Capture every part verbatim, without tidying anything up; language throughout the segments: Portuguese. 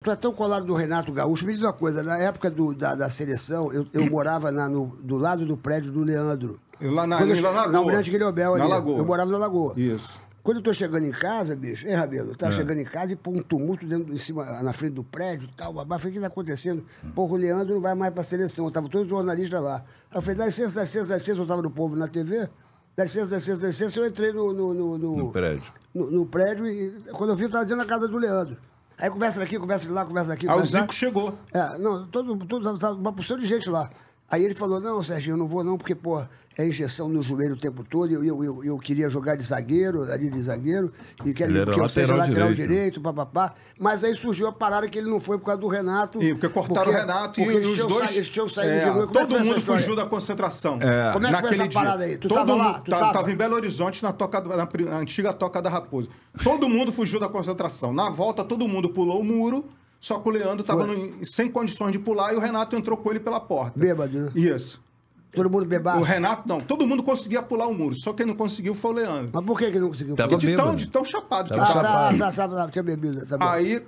tu é tão colado do Renato Gaúcho. Me diz uma coisa, na época do, da, da seleção, eu, eu morava na, no, do lado do prédio do Leandro. Lá na, Quando eu, na Lagoa. Na Almirante Guilhermel ali. Na Lagoa. Eu morava na Lagoa. Isso. Quando eu tô chegando em casa, bicho, hein, Rabelo? Eu tava É. chegando em casa e pô, um tumulto dentro, em cima, na frente do prédio e tal. Babá, falei, o que tá acontecendo? Porra, o Leandro não vai mais pra seleção. Tava todos os jornalistas lá. Aí eu falei, dá licença, dá licença, dá licença. Eu tava no Povo na T V. Dá licença, dá licença, dá licença. Eu entrei no... No, no, no, No prédio. No, no prédio e quando eu vi, eu tava dentro da casa do Leandro. Aí conversa daqui, conversa lá, conversa aqui, Aí o conversa lá. Zico chegou. É, não, todo, todo, tava uma porção de gente lá. Aí ele falou, não, Serginho, eu não vou não, porque, pô, é injeção no joelho o tempo todo, e eu, eu, eu, eu queria jogar de zagueiro, ali de zagueiro, e quero Ele era que eu seja lateral lateral direito. direito, papapá. Mas aí surgiu a parada que ele não foi por causa do Renato. E porque cortaram o Renato e porque eles os tinham dois... sa- eles tinham saído é, de novo. Como é que todo foi essa mundo história? fugiu da concentração. É. Como é que foi naquele essa parada dia. aí? Tu Todo tava mundo, lá? Tu tá- tava? tava em Belo Horizonte, na, toca, na, pri- na antiga Toca da Raposa. Todo mundo fugiu da concentração. Na volta, todo mundo pulou o muro, só que o Leandro estava sem condições de pular e o Renato entrou com ele pela porta. Bêbado, né? Isso. Todo mundo bebaço. O Renato, não. Todo mundo conseguia pular o muro, só quem não conseguiu foi o Leandro. Mas por que que não conseguiu? Tava Porque de tão, bêbado. de tão chapado que Tava Ah, tava. tá, tá, tá, tá, tinha bebido, tá bom. Aí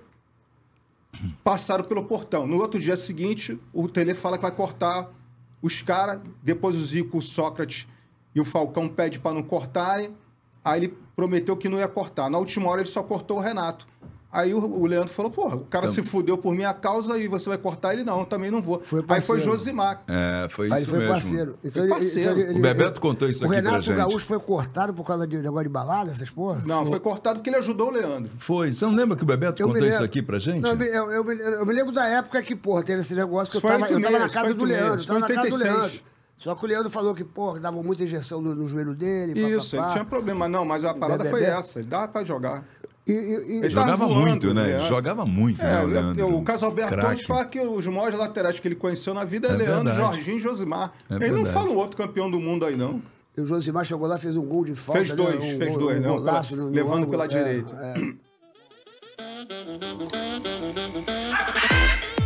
passaram pelo portão. No outro dia seguinte, o Tele fala que vai cortar os caras. Depois o Zico, o Sócrates e o Falcão pedem para não cortarem. Aí ele prometeu que não ia cortar. Na última hora ele só cortou o Renato. Aí o, o Leandro falou, porra, o cara se fudeu por minha causa e você vai cortar ele? Não, eu também não vou. Foi Aí parceiro. foi Josimar. É, foi Aí isso foi mesmo. parceiro. Então, Foi parceiro. O Bebeto contou isso o aqui pra Renato gente. Gaúcho foi cortado por causa de negócio de balada, essas porra? Não, foi cortado porque ele ajudou o Leandro. Foi. Você não lembra que o Bebeto Eu me contou isso lembro. aqui pra gente? Não, eu, me- eu, eu, me- eu me lembro da época que, porra, teve esse negócio que eu Foi tava, eu tava na oito casa meses, do foi oito Leandro. meses, Eu tava na foi casa do oitenta e seis. Leandro. Só que o Leandro falou que, porra, dava muita injeção no, no joelho dele. Isso, papapá. ele tinha problema. Não, mas a parada Bebê. foi essa. Ele dava pra jogar. E, e, e, Ele Jogava tava voando, muito, né? Leandro. Jogava muito, né, É, o Leandro? o Casalberto Craque. Tones fala que os maiores laterais que ele conheceu na vida é, É Leandro, verdade. Jorginho e Josimar. É ele não verdade. fala um outro campeão do mundo aí, não. e o Josimar chegou lá, fez um gol de falta. Fez dois, né? um, fez gol- dois, um não, golaço pela- no- no levando ângulo. pela É, direita. é.